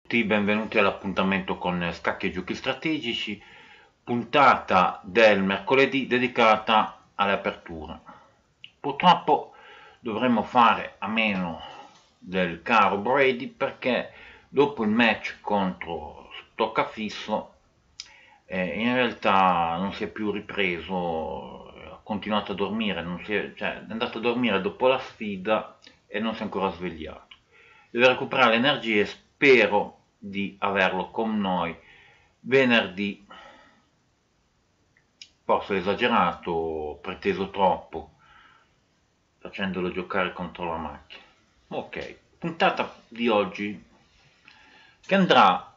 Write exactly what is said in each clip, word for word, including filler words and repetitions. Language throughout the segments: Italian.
tutti, benvenuti all'appuntamento con Scacchi e Giochi Strategici, puntata del mercoledì dedicata alle aperture. Purtroppo dovremmo fare a meno del caro Brady perché dopo il match contro Stoccafisso eh, in realtà non si è più ripreso, ha continuato a dormire, non si è, cioè, è andato a dormire dopo la sfida e non si è ancora svegliato. Deve recuperare le energie, spero di averlo con noi venerdì. Forse esagerato, preteso troppo, facendolo giocare contro la macchina. Ok, puntata di oggi che andrà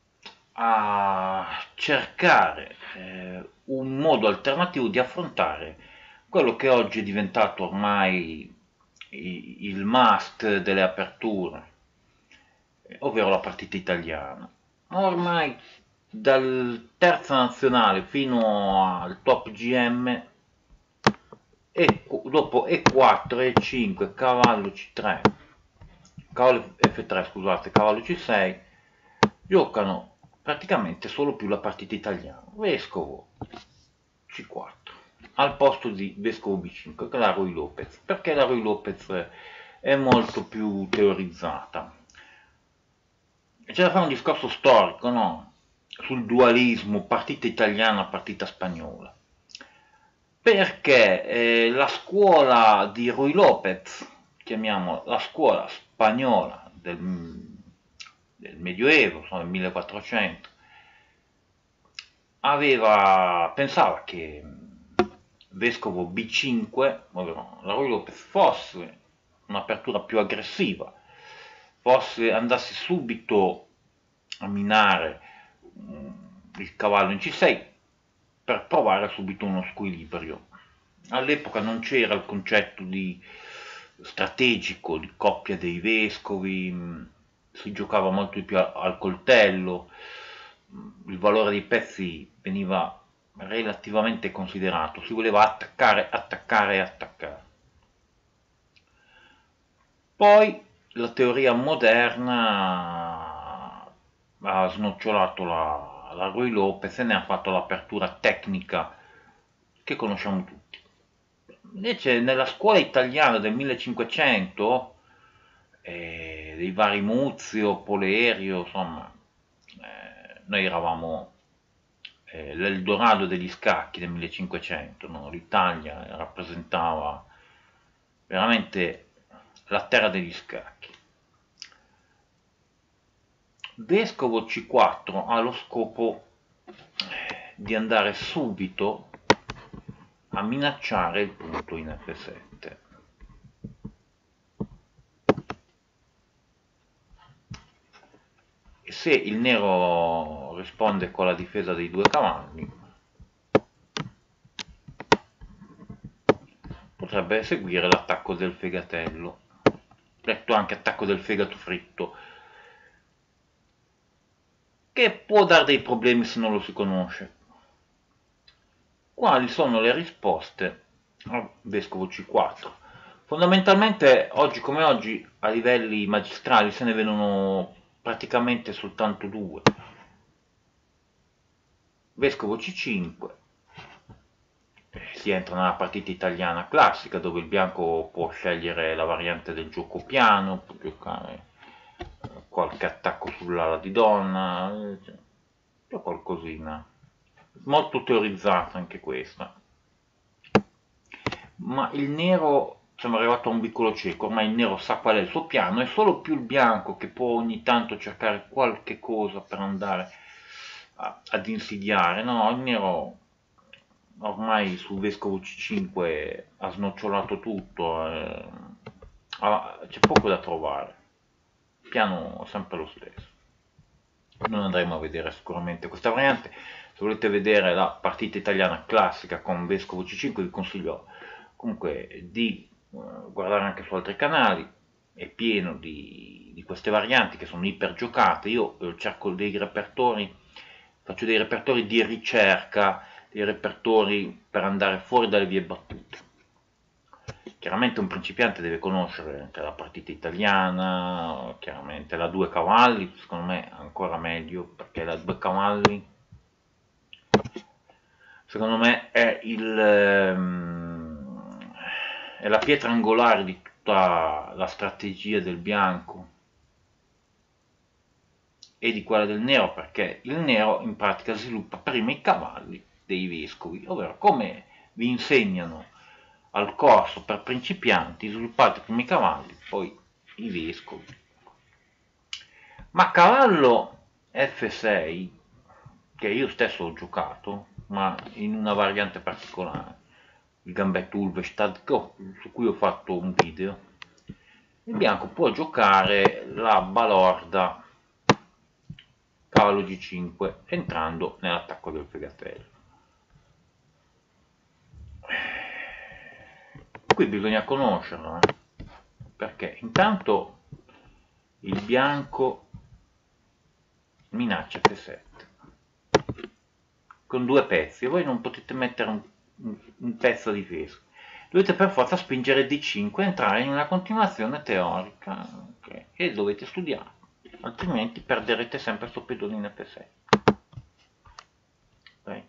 a cercare eh, un modo alternativo di affrontare quello che oggi è diventato ormai il must delle aperture, ovvero la partita italiana. Ormai dal terza nazionale fino al top G M e dopo E quattro, E cinque, cavallo C tre, cavallo F tre, scusate, cavallo C sei, giocano praticamente solo più la partita italiana. Vescovo C quattro al posto di Vescovo B cinque, che è la Ruy Lopez, perché la Ruy Lopez è molto più teorizzata. C'è da fare un discorso storico, no? Sul dualismo partita italiana, partita spagnola. Perché eh, la scuola di Ruy Lopez, chiamiamola la scuola spagnola del, del Medioevo, insomma del millequattrocento, aveva, pensava che Vescovo B cinque, ovvero la Ruy Lopez, fosse un'apertura più aggressiva, fosse andasse subito a minare il cavallo in C sei per provare subito uno squilibrio. All'epoca non c'era il concetto di strategico di coppia dei vescovi, si giocava molto di più al coltello, il valore dei pezzi veniva relativamente considerato, si voleva attaccare, attaccare e attaccare. Poi la teoria moderna ha snocciolato la, la Ruy Lopez e ne ha fatto l'apertura tecnica che conosciamo tutti. Invece nella scuola italiana del millecinquecento, eh, dei vari Muzio, Polerio, insomma, eh, noi eravamo eh, l'Eldorado degli scacchi del millecinquecento, no? L'Italia rappresentava veramente la terra degli scacchi. Vescovo C quattro ha lo scopo di andare subito a minacciare il punto in F sette. E se il nero risponde con la difesa dei due cavalli, potrebbe eseguire l'attacco del fegatello, detto anche attacco del fegato fritto, che può dare dei problemi se non lo si conosce. Quali sono le risposte al Vescovo C quattro? Fondamentalmente, oggi come oggi, a livelli magistrali se ne vedono praticamente soltanto due. Vescovo C cinque, si entra nella partita italiana classica dove il bianco può scegliere la variante del gioco piano, può giocare qualche attacco sull'ala di donna, c'è qualcosina. Molto teorizzata anche questa. Ma il nero, siamo arrivati a un vicolo cieco, ormai il nero sa qual è il suo piano, è solo più il bianco che può ogni tanto cercare qualche cosa per andare a, ad insidiare. No, il nero ormai sul Vescovo C cinque ha snocciolato tutto, eh, ah, c'è poco da trovare, il piano è sempre lo stesso. Non andremo a vedere sicuramente questa variante. Se volete vedere la partita italiana classica con Vescovo C cinque vi consiglio comunque di uh, guardare anche su altri canali, è pieno di, di queste varianti che sono iper giocate. Io eh, cerco dei repertori, faccio dei repertori di ricerca, dei repertori per andare fuori dalle vie battute. Chiaramente un principiante deve conoscere anche la partita italiana, chiaramente la due cavalli, secondo me ancora meglio, perché la due cavalli secondo me è, il, ehm, è la pietra angolare di tutta la strategia del bianco e di quella del nero, perché il nero in pratica sviluppa prima i cavalli dei vescovi, ovvero come vi insegnano al corso per principianti, sviluppate prima i cavalli, poi i vescovi. Ma cavallo F sei, che io stesso ho giocato, ma in una variante particolare, il gambetto Ulvestad, su cui ho fatto un video, il bianco può giocare la balorda cavallo G cinque entrando nell'attacco del fegatello. Qui bisogna conoscerlo, eh? Perché intanto il bianco minaccia F sette con due pezzi e voi non potete mettere un, un, un pezzo a difesa, dovete per forza spingere D cinque e entrare in una continuazione teorica, okay, e dovete studiare, altrimenti perderete sempre sto pedone in F sei. Okay.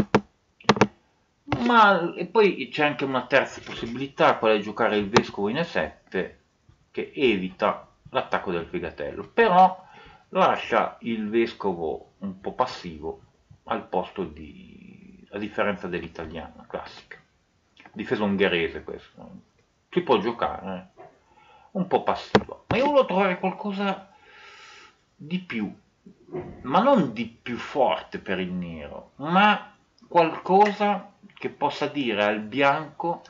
Ma e poi c'è anche una terza possibilità, quella di giocare il vescovo in E sette, che evita l'attacco del fegatello, però lascia il vescovo un po' passivo al posto di, a differenza dell'italiana classica. Difesa ungherese questo. Si può giocare, eh? Un po' passivo. Ma io volevo trovare qualcosa di più, ma non di più forte per il nero, ma qualcosa che possa dire al bianco: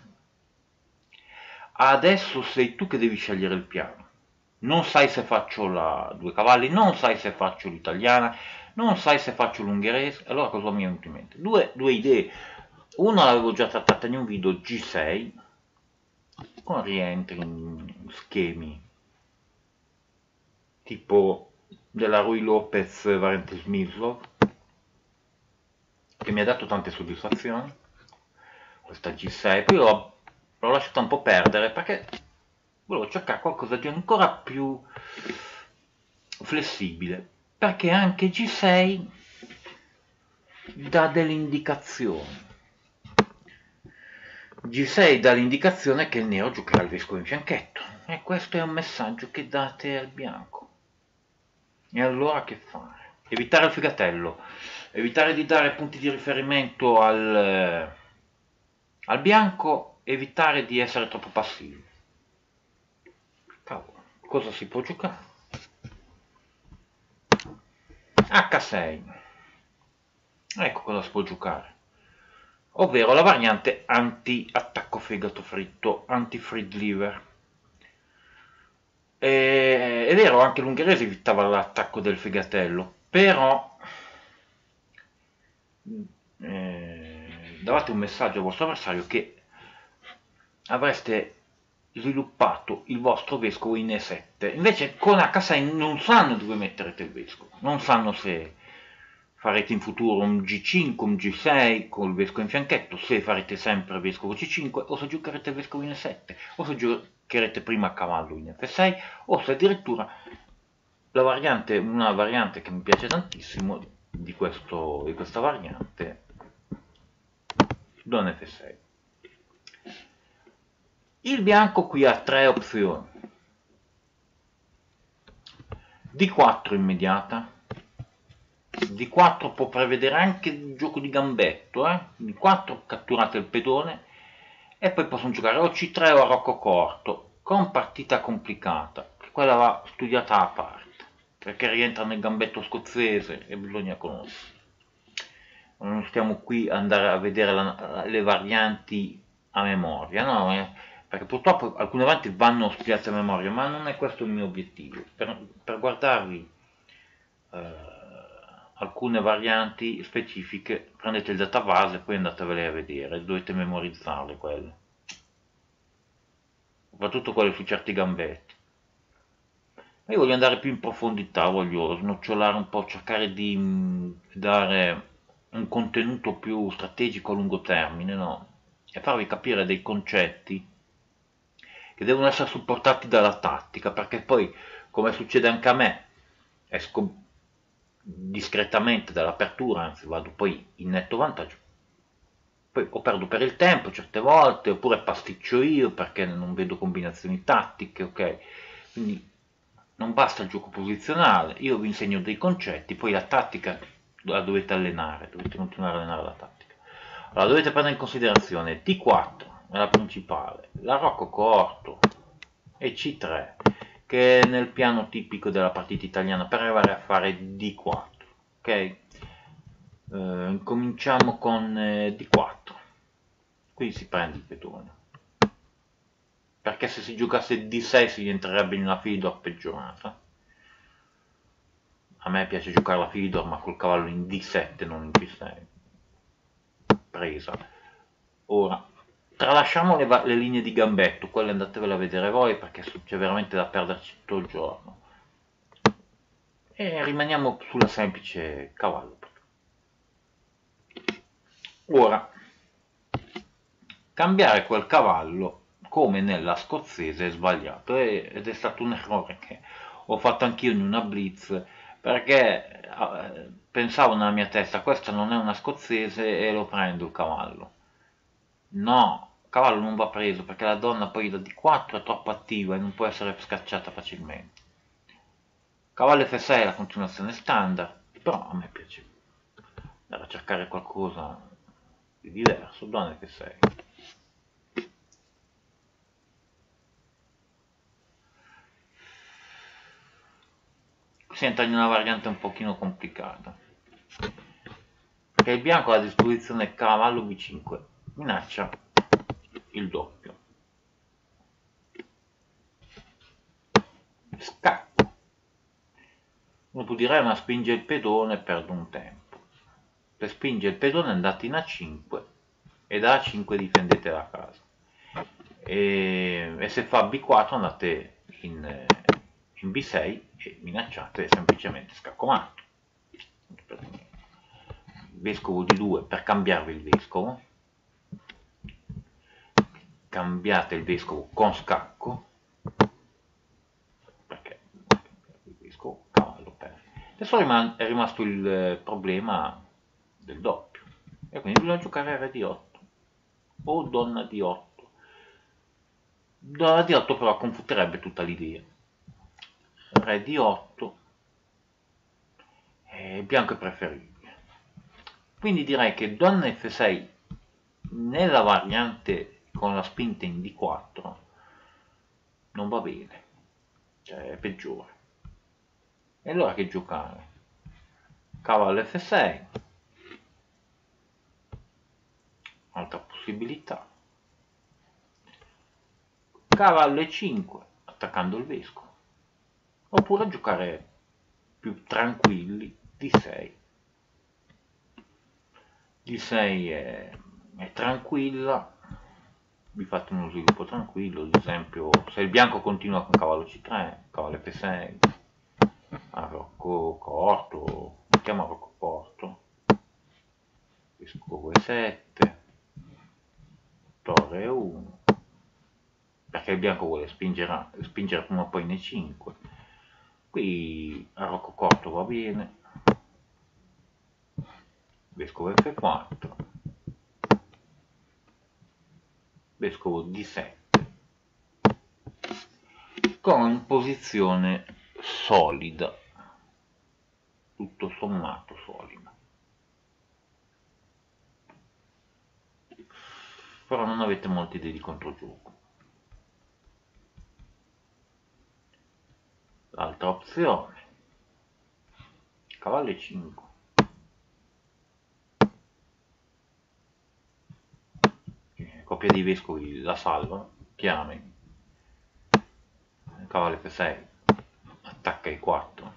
adesso sei tu che devi scegliere il piano. Non sai se faccio la due cavalli, non sai se faccio l'italiana, non sai se faccio l'ungherese. Allora cosa mi è venuto in mente? Due, due idee. Una l'avevo già trattata in un video, G sei, con rientri in schemi tipo della Rui Lopez variante Smyslov, che mi ha dato tante soddisfazioni, questa G sei. Poi l'ho, l'ho lasciata un po' perdere perché volevo cercare qualcosa di ancora più flessibile, perché anche G sei dà delle indicazioni. G sei dà l'indicazione che il nero giocherà il vescovo in fianchetto, e questo è un messaggio che date al bianco. E allora che fare? Evitare il fegatello, evitare di dare punti di riferimento al, eh, al bianco, evitare di essere troppo passivi. Cavolo, cosa si può giocare? H sei, ecco cosa si può giocare, ovvero la variante anti-attacco fegato fritto, anti-fried liver. E, è vero, anche l'ungherese evitava l'attacco del fegatello, però eh, davate un messaggio al vostro avversario che avreste sviluppato il vostro vescovo in E sette. Invece con H sei non sanno dove metterete il vescovo, non sanno se farete in futuro un G cinque, un G sei con il vescovo in fianchetto, se farete sempre vescovo C cinque, o se giocherete vescovo in E sette, o se giocherete prima a cavallo in F sei, o se addirittura la variante, una variante che mi piace tantissimo di, questo, di questa variante, Don F sei. Il bianco qui ha tre opzioni: D quattro immediata, D quattro può prevedere anche il gioco di gambetto, eh? D quattro catturate il pedone, e poi possono giocare o C tre o a rocco corto, con partita complicata, che quella va studiata a parte, perché rientra nel gambetto scozzese e bisogna conoscere. Non stiamo qui ad andare a vedere la, le varianti a memoria, no? Eh? Perché purtroppo alcune varianti vanno studiate a memoria, ma non è questo il mio obiettivo. Per, per guardarvi eh, alcune varianti specifiche, prendete il database e poi andatevele a vedere, dovete memorizzarle quelle, soprattutto quelle su certi gambetti. Ma io voglio andare più in profondità, voglio snocciolare un po', cercare di mh, dare un contenuto più strategico a lungo termine, no? E farvi capire dei concetti che devono essere supportati dalla tattica, perché poi, come succede anche a me, esco discretamente dall'apertura, anzi vado poi in netto vantaggio, poi o perdo per il tempo certe volte, oppure pasticcio io perché non vedo combinazioni tattiche, ok? Quindi non basta il gioco posizionale, io vi insegno dei concetti, poi la tattica la dovete allenare, dovete continuare a allenare la tattica. Allora dovete prendere in considerazione D quattro, è la principale, la rocco corto e C tre, che è nel piano tipico della partita italiana per arrivare a fare D quattro, ok? Eh, cominciamo con eh, D quattro, qui si prende il pedone, perché se si giocasse D sei si entrerebbe in una Fidor peggiorata. A me piace giocare la Fidor ma col cavallo in D sette, non in G sei. Presa. Ora, tralasciamo le, le linee di gambetto, quelle andatevele a vedere voi perché c'è veramente da perderci tutto il giorno. E rimaniamo sulla semplice cavallo. Ora, cambiare quel cavallo come nella scozzese è sbagliato ed è stato un errore che ho fatto anch'io in una blitz, perché eh, pensavo nella mia testa questa non è una scozzese e lo prendo il cavallo. No, il cavallo non va preso perché la donna poi da D quattro è troppo attiva e non può essere scacciata facilmente. Cavallo F sei è la continuazione standard, però a me piace andare a cercare qualcosa di diverso. Donna F sei. Si entra in una variante un pochino complicata, perché il bianco ha a disposizione cavallo B cinque, minaccia il doppio, scacco. Uno può dire ma spinge il pedone e perdo un tempo. Se spinge il pedone andate in A cinque e da A cinque difendete la casa, e, e se fa B quattro andate in, in B sei e minacciate semplicemente scacco matto. Vescovo di due per cambiarvi il vescovo, cambiate il vescovo con scacco, perché il vescovo cavallo per. Adesso è rimasto il problema del doppio e quindi bisogna giocare re di otto o donna di otto. Donna di otto però confuterebbe tutta l'idea. Re di otto, e bianco è preferibile, quindi direi che donna F sei nella variante con la spinta in D quattro non va bene, cioè è peggiore. E allora che giocare? Cavallo F sei, altra possibilità, cavallo E cinque attaccando il vescovo, oppure giocare più tranquilli D sei. D sei è, è tranquilla, vi fate uno sviluppo tranquillo, ad esempio se il bianco continua con cavallo C tre, cavallo F sei, a rocco corto, mettiamo a rocco corto, vescovo E sette, torre E uno, perché il bianco vuole spingere, spingere prima o poi in E cinque, qui a rocco corto va bene, vescovo F quattro, vescovo D sette, con posizione solida, tutto sommato solida, però non avete molte idee di controgioco. L'altra opzione, cavallo E cinque, coppia di vescovi la salva chiaramente, cavallo F sei, attacca E quattro,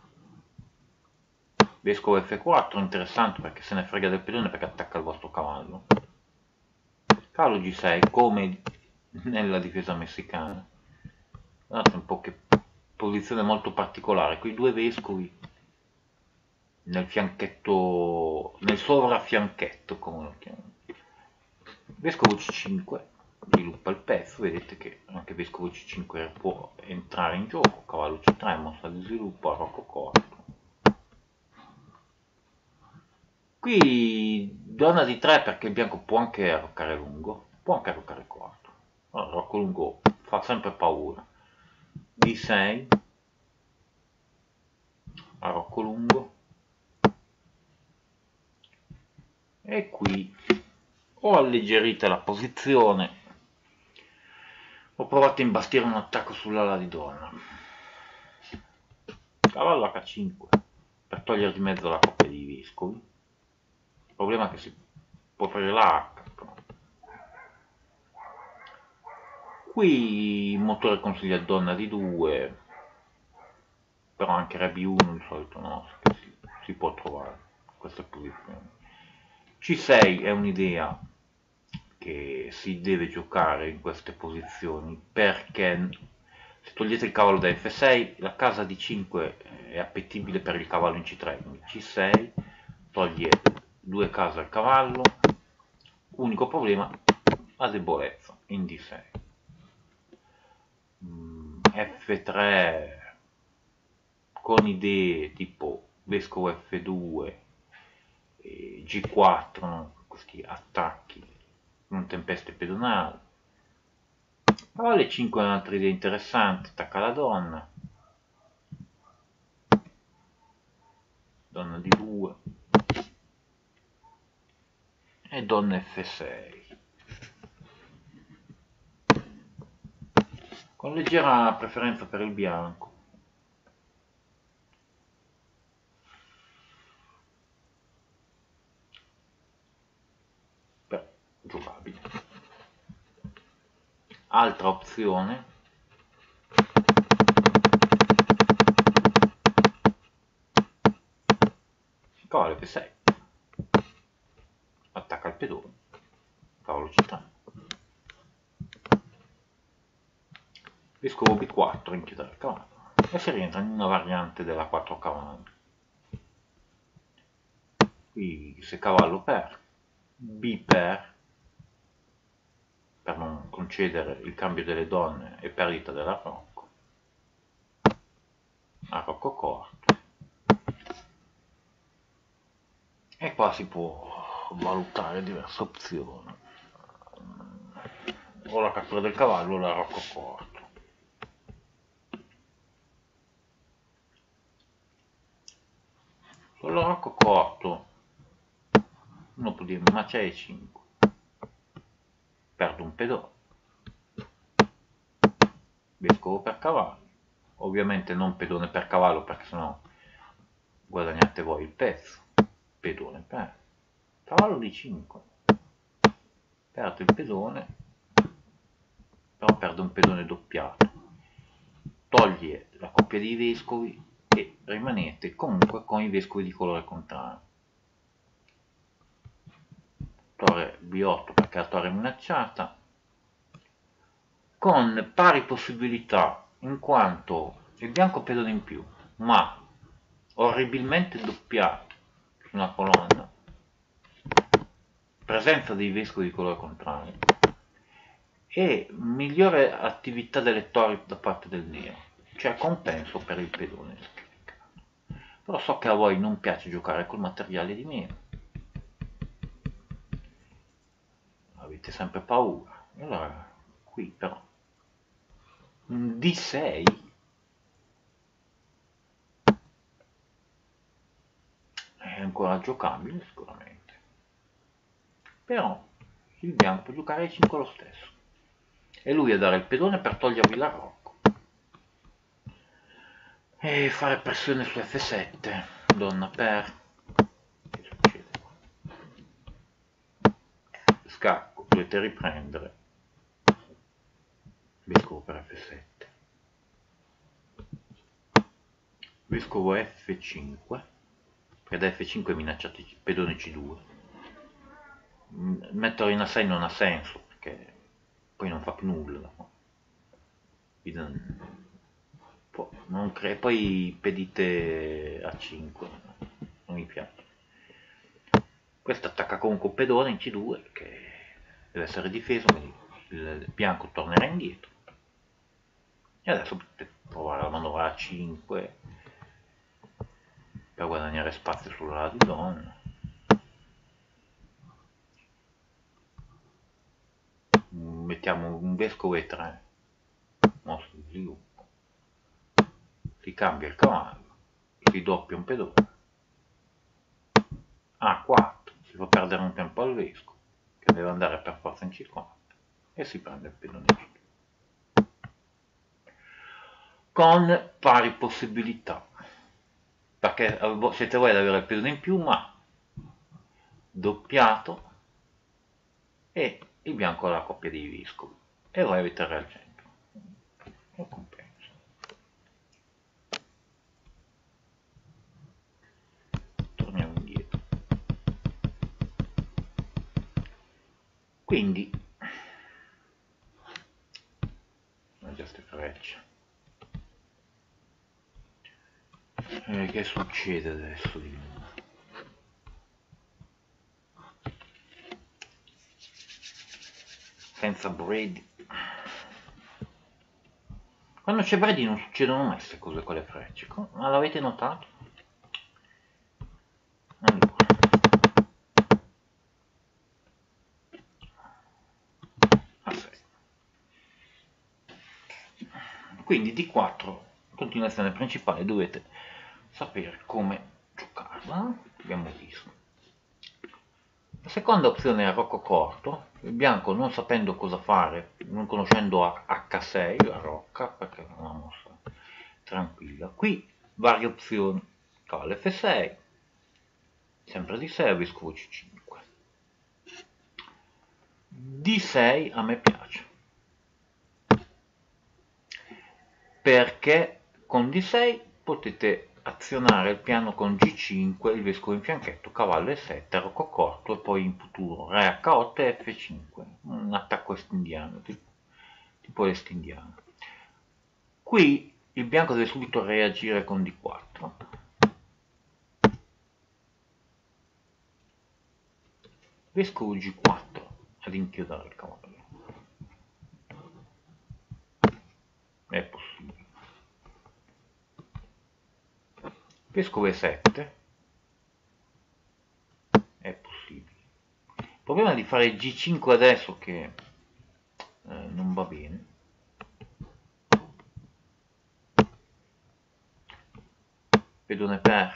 vescovo F quattro, interessante perché se ne frega del pedone perché attacca il vostro cavallo, cavallo G sei come nella difesa messicana. Guardate un po' che posizione molto particolare, quei due vescovi nel fianchetto, nel sovrafianchetto come lo chiamano, vescovo C cinque, sviluppa il pezzo, vedete che anche vescovo C cinque può entrare in gioco, cavallo C tre, mossa di sviluppo, arrocco corto. Qui donna di tre perché il bianco può anche arroccare lungo, può anche arroccare corto. Allora, arrocco lungo fa sempre paura. D sei, arrocco lungo, e qui ho alleggerita la posizione, ho provato a imbastire un attacco sull'ala di donna, cavallo H cinque per togliere di mezzo la coppia di vescovi. Il problema è che si può prendere la H. Qui il motore consiglia donna di due, però anche re B uno di solito no, che si, si può trovare in queste posizioni. C sei è un'idea che si deve giocare in queste posizioni perché se togliete il cavallo da F sei la casa D cinque è appetibile per il cavallo in C tre, quindi C sei toglie due case al cavallo, unico problema la debolezza in D sei. F tre con idee tipo vescovo F due, G quattro, no? Questi attacchi con tempeste pedonali. Cavallo E cinque è un'altra idea interessante, attacca la donna, donna di due e donna F sei. Con leggera preferenza per il bianco. Beh, giocabile. Altra opzione. Cavallo F sei. Attacca il pedone. Cavallo C tre. Vescovo B quattro, inchiudere il cavallo. E si rientra in una variante della quattro cavalli. Qui se cavallo per, B per, per non concedere il cambio delle donne e perdita dell'arrocco, arrocco corto, e qua si può valutare diverse opzioni, o la cattura del cavallo o l'arrocco corto. Sull'arrocco corto uno può dire ma c'è E cinque, perdo un pedone, vescovo per cavallo, ovviamente non pedone per cavallo perché sennò guadagnate voi il pezzo, pedone per, cavallo di cinque, perdo il pedone, però perde un pedone doppiato, toglie la coppia di vescovi e rimanete comunque con i vescovi di colore contrario. Torre B otto perché la torre è minacciata, con pari possibilità in quanto il bianco pedone in più, ma orribilmente doppiato su una colonna, presenza dei vescovi di colore contrario e migliore attività delle torri da parte del nero, cioè compenso per il pedone. Però so che a voi non piace giocare col materiale di meno, avete sempre paura, allora qui però un D sei è ancora giocabile sicuramente, però il bianco può giocare ai cinque lo stesso, e lui a dare il pedone per togliervi l'arrocco e fare pressione su F sette, donna per, che succede qua? Scacco, dovete riprendere, vescovo per F sette, vescovo F cinque, perché da F cinque minacciate il pedone C due, metterlo in A sei non ha senso perché poi non fa più nulla, non cre- poi pedite A cinque, non mi piace. Questo attacca comunque un pedone in C due che deve essere difeso, quindi il bianco tornerà indietro e adesso potete provare a manovrare a cinque per guadagnare spazio sulla di donna. Mettiamo un vescovo e tre, mossa di sviluppo, si cambia il cavallo, si doppia un pedone, a quattro, si fa perdere un tempo al vescovo che deve andare per forza in C quattro e si prende il pedone G due con pari possibilità, perché siete voi ad avere il pedone in più, ma doppiato e il bianco ha la coppia dei vescovi e voi avete il re al centro. Lo compenso. Torniamo indietro. Quindi già ste frecce. Eh, che succede adesso di nuovo? Senza Brady. Quando c'è Brady non succedono mai queste cose con le frecce, ma l'avete notato? Allora. A sei. Quindi D quattro, continuazione principale, dovete sapere come giocarla, abbiamo visto. La seconda opzione è rocco corto, il bianco non sapendo cosa fare, non conoscendo acca sei, la rocca, perché è una mossa tranquilla. Qui varie opzioni, cavallo effe sei, sempre D sei, vescovo C cinque. D sei a me piace, perché con D sei potete azionare il piano con G cinque, il vescovo in fianchetto, cavallo e sette, rocco corto e poi in futuro re acca otto e effe cinque, un attacco est-indiano, tipo, tipo est-indiano. Qui il bianco deve subito reagire con D quattro. Vescovo G quattro ad inchiodare il cavallo. È possibile. Vescovo e sette. È possibile. Il problema è di fare G cinque adesso che eh, non va bene. Pedone per.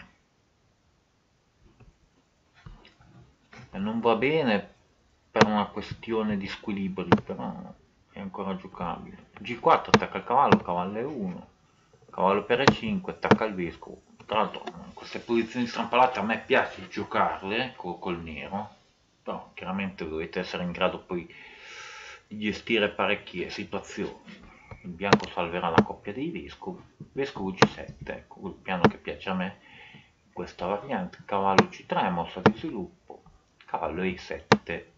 E non va bene per una questione di squilibri, però è ancora giocabile. G quattro attacca il cavallo, cavallo e uno, cavallo per e cinque, attacca il vescovo. Tra l'altro queste posizioni strampalate a me piace giocarle col, col nero, però chiaramente dovete essere in grado poi di gestire parecchie situazioni. Il bianco salverà la coppia dei vescovi, vescovo G sette, ecco il piano che piace a me in questa variante, cavallo C tre, mossa di sviluppo, cavallo E sette,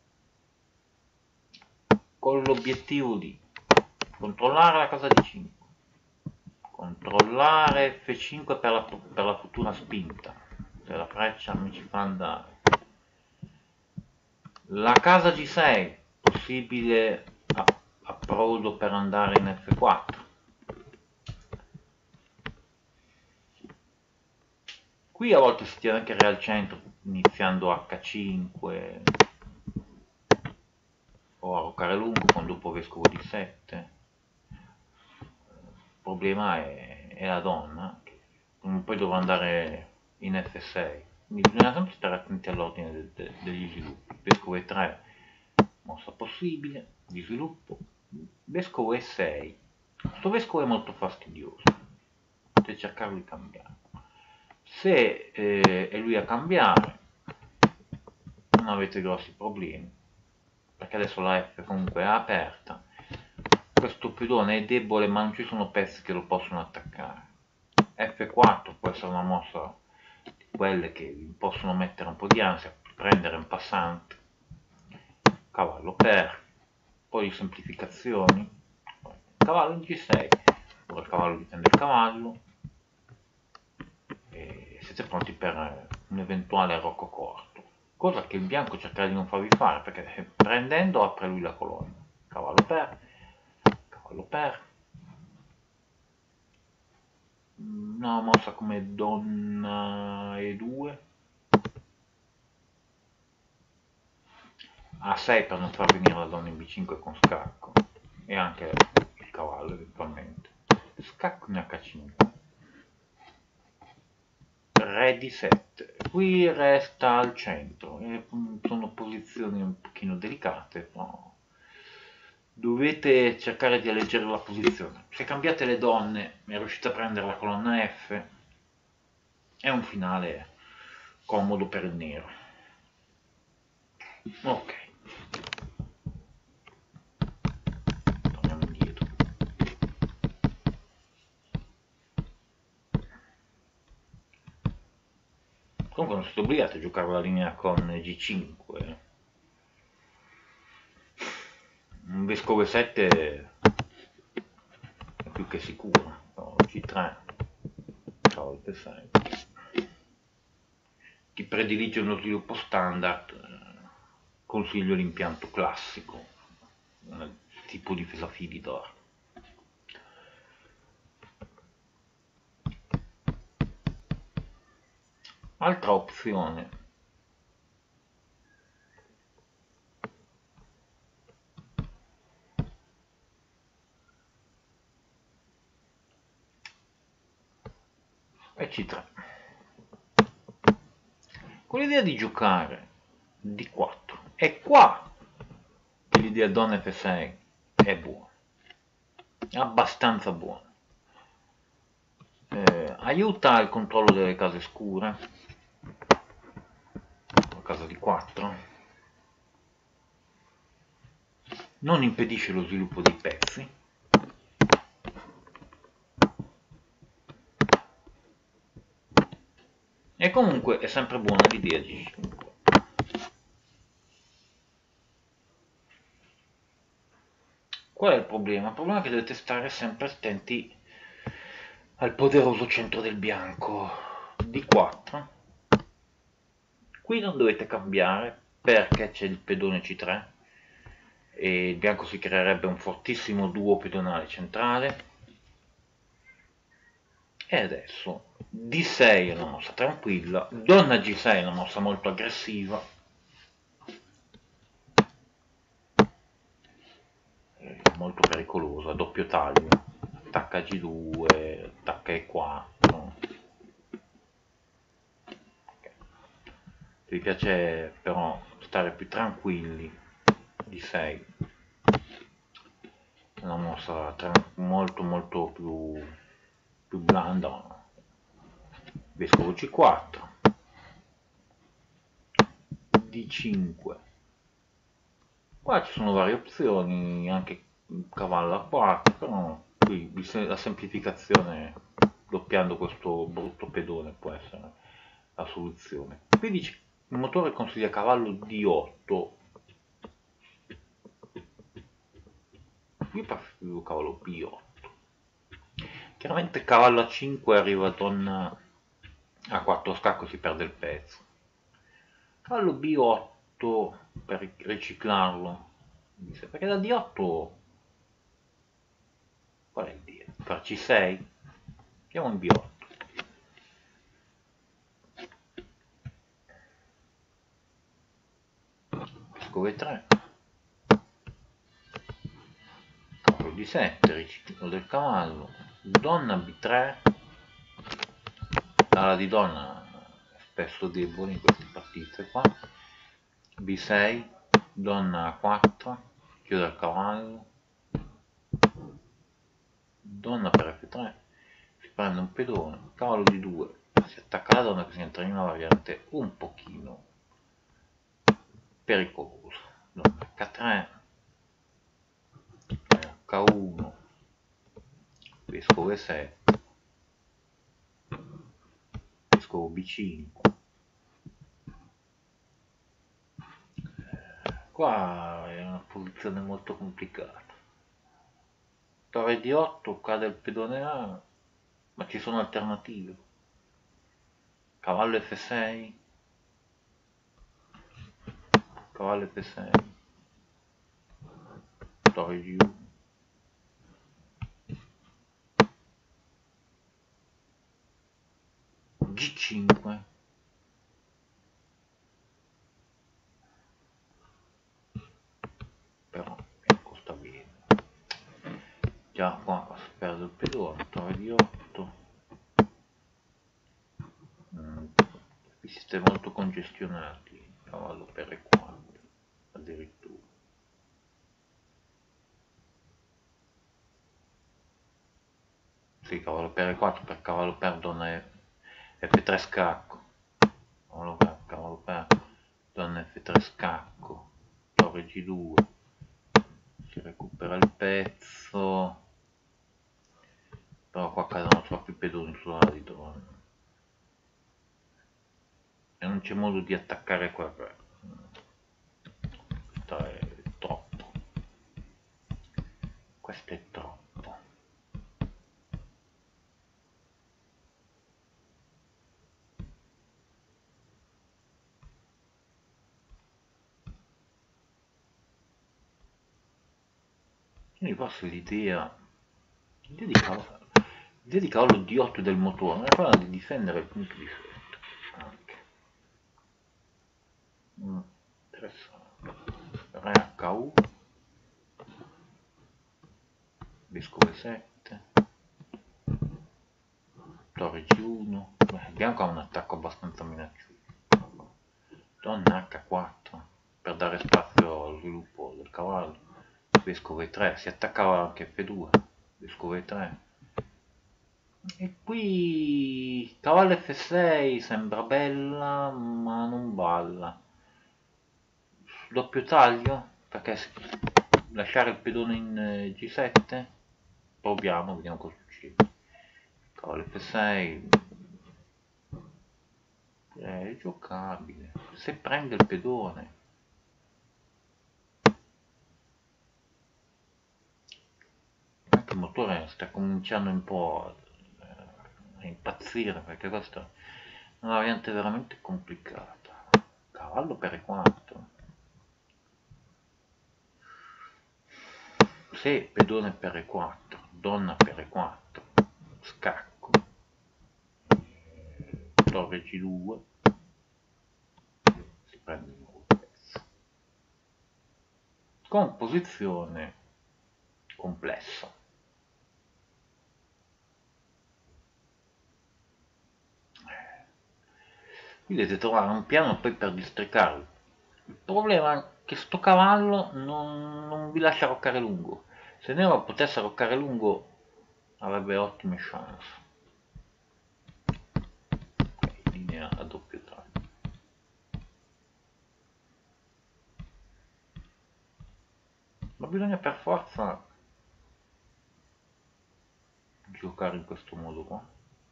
con l'obiettivo di controllare la casa di cinque, controllare effe cinque per la, per la futura spinta, se la freccia mi ci fa andare, la casa G sei, possibile approdo per andare in effe quattro, qui a volte si tiene anche re al centro iniziando acca cinque o a roccare lungo con dopo vescovo D sette. Il problema è, è la donna, che poi dovrà andare in effe sei, quindi bisogna sempre stare attenti all'ordine de, de, degli sviluppi. Vescovo E tre, mossa possibile di sviluppo, vescovo E sei, questo vescovo è molto fastidioso, potete cercare di cambiare. Se eh, è lui a cambiare non avete grossi problemi, perché adesso la F comunque è aperta, questo pedone è debole ma non ci sono pezzi che lo possono attaccare. effe quattro può essere una mossa di quelle che vi possono mettere un po' di ansia, prendere un passante, cavallo per, poi semplificazioni, cavallo in G sei, ora il cavallo difende il cavallo e siete pronti per un eventuale rocco corto, cosa che il bianco cercherà di non farvi fare perché prendendo apre lui la colonna. cavallo per, cavallo per, una mossa come donna e due, a sei per non far venire la donna in B cinque con scacco, e anche il cavallo eventualmente, scacco in H cinque, re di sette, qui resta al centro, e sono posizioni un pochino delicate, però dovete cercare di alleggerire la posizione. Se cambiate le donne e riuscite a prendere la colonna F, è un finale comodo per il nero. Ok, torniamo indietro. Comunque non siete obbligati a giocare la linea con G cinque. Un vescovo sette è più che sicuro. No, G tre, cavallo P sei. Chi predilige uno sviluppo standard, consiglio l'impianto classico, tipo difesa fili d'oro. Altra opzione è C tre, con l'idea di giocare D quattro. È qua che l'idea donna F sei è buona, è abbastanza buona. Eh, aiuta il controllo delle case scure, la casa di quattro, non impedisce lo sviluppo dei pezzi, e comunque è sempre buona l'idea G cinque. Qual è il problema? Il problema è che dovete stare sempre attenti al poderoso centro del bianco. D quattro, qui non dovete cambiare perché c'è il pedone C tre e il bianco si creerebbe un fortissimo duo pedonale centrale. E adesso D sei è una mossa tranquilla, donna G sei è una mossa molto aggressiva, molto pericolosa, doppio taglio, attacca G due, attacca E quattro. Okay. Se vi piace però stare più tranquilli, D sei è una mossa molto molto più, più blanda. Vescovo C quattro, D cinque, qua ci sono varie opzioni, anche cavallo A quattro, però qui la semplificazione doppiando questo brutto pedone può essere la soluzione. Qui dice il motore consiglia cavallo D otto, qui preferivo cavallo B otto. Chiaramente cavallo A cinque arriva donna A quattro scacco, si perde il pezzo. Cavallo B otto per riciclarlo, perché da D otto qual è il D? Per C sei andiamo in B otto, vescovo E tre, cavallo D sette, riciclo del cavallo, donna B tre, l'ala di donna è spesso debole in queste partite qua, B sei, donna A quattro, chiude il cavallo, donna per F tre, si prende un pedone, cavallo D due, si attacca la donna che si entra in una variante un pochino pericolosa, donna H tre, H uno, vescovo E sette, vescovo B cinque. Qua è una posizione molto complicata. Torre D otto, cade il pedone A, ma ci sono alternative. Cavallo F sei, cavallo F sei, torre G uno, G cinque, però ecco sta bene, già qua perdo il pedone, torre di otto, mm, siete molto congestionati, cavallo per e quattro addirittura. Sì, cavallo per e quattro per cavallo per donna F tre scacco, cavallo per, cavallo per donna F tre scacco, torre G due, si recupera il pezzo, però qua cadono troppi pedoni sulla di donna e non c'è modo di attaccare quel re, questo è troppo, questo è troppo. Quindi forse l'idea l'idea di cavallo, l'idea di cavallo di otto del motore è quella di difendere il punto di sotto anche. Mm, interessante. Re H U, vescovo sette, torre G uno, beh, il bianco ha un attacco abbastanza minaccioso, donna H quattro per dare spazio allo sviluppo del cavallo, vescovo E tre, si attaccava anche F due, vescovo E tre, e qui cavallo F sei sembra bella ma non balla, doppio taglio perché lasciare il pedone in G sette, proviamo, vediamo cosa succede. Cavallo F sei è giocabile se prende il pedone, anche il motore sta cominciando un po' a impazzire perché questa è una variante veramente complicata. Cavallo per E quattro, se pedone per E quattro, donna per E quattro, scacco, torre G due, si prende il nuovo pezzo, con posizione complessa. Qui dovete trovare un piano poi per districarlo. Il problema è che sto cavallo non, non vi lascia roccare lungo. Se Nero potesse roccare lungo avrebbe ottime chance. Okay, linea a doppio taglio. Ma bisogna per forza giocare in questo modo qua.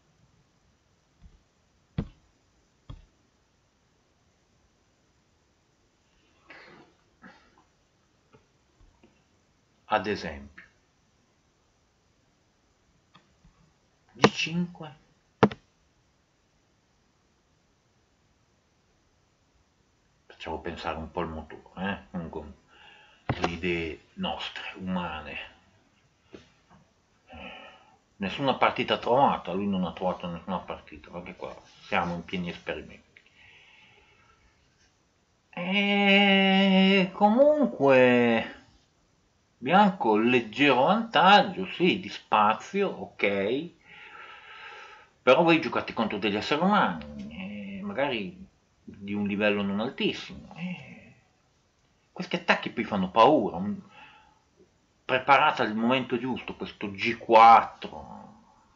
Ad esempio G cinque, facciamo pensare un po' il motore, eh? Con le idee nostre, umane. Nessuna partita trovata, lui non ha trovato nessuna partita, perché qua siamo in pieni esperimenti. E comunque bianco leggero vantaggio, sì, di spazio, ok, però voi giocate contro degli esseri umani, eh, magari di un livello non altissimo. Eh, questi attacchi poi fanno paura. Preparata al momento giusto, questo G quattro,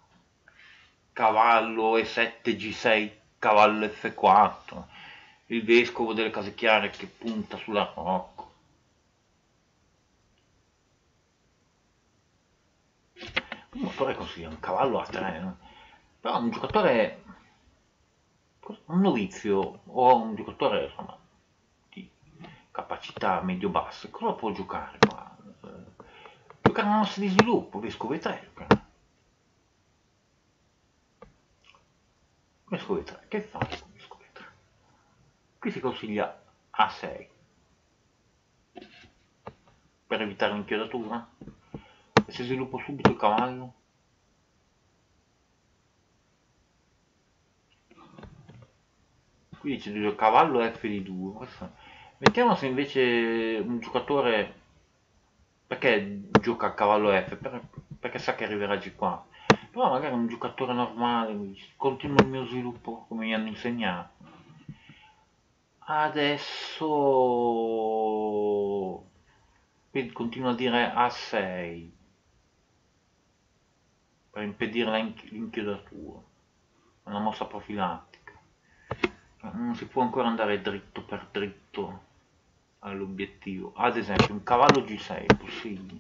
cavallo E sette G sei, cavallo F quattro, il vescovo delle case chiare che punta sulla rocco. Un motore così, un cavallo A tre, no? Però un giocatore, un novizio o un giocatore insomma, di capacità medio-basse, cosa può giocare qua? Giocare una mossa di sviluppo, vescovo E tre. Vescovo E tre, che fa vescovo E tre? Qui si consiglia A sei. per evitare l'inchiodatura. E se sviluppo subito il cavallo? Qui dice il cavallo F di due. Questo... Mettiamo se invece un giocatore... Perché gioca a cavallo F? Per... Perché sa che arriverà G quattro. Però magari un giocatore normale, continua il mio sviluppo come mi hanno insegnato. Adesso quindi continuo a dire A sei per impedire l'inchiodatura, una mossa profilattica. Non si può ancora andare dritto per dritto all'obiettivo. Ad esempio un cavallo G sei è possibile?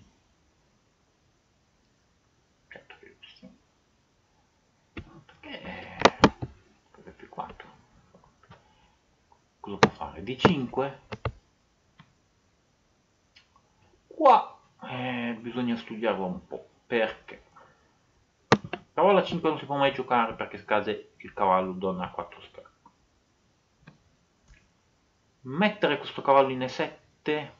Certo che sì. Perché P quattro cosa può fare? D cinque? Qua eh, bisogna studiarlo un po', perché cavallo a cinque non si può mai giocare perché scade il cavallo donna a quattro scacchi. Mettere questo cavallo in E sette